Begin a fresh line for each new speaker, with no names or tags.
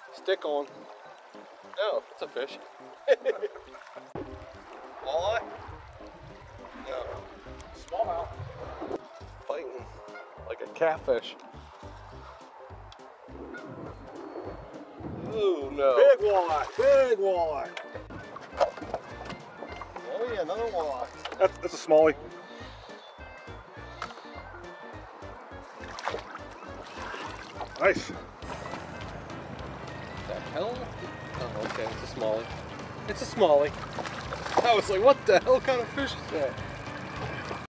Stick on. No, it's a fish. Walleye? No.
Smallmouth.
Fighting like a catfish. Ooh, no.
Big walleye. Big walleye.
Oh yeah, another walleye.
That's a smallie. Nice.
The hell? Oh, okay, it's a smallie. It's a smallie. I was like, what the hell kind of fish is that?